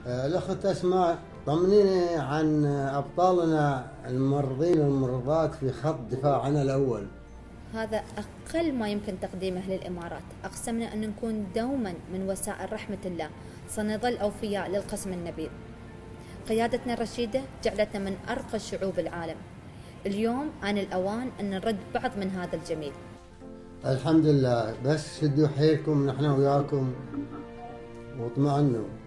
الأخت أسماء، طمنيني عن أبطالنا الممرضين والممرضات في خط دفاعنا الأول. هذا أقل ما يمكن تقديمه للإمارات. أقسمنا أن نكون دوما من وسائل رحمة الله، سنظل أوفياء للقسم النبيل. قيادتنا الرشيدة جعلتنا من أرقى شعوب العالم. اليوم آن الأوان أن نرد بعض من هذا الجميل. الحمد لله، بس شدوا حيلكم نحن وياكم واطمئنوا.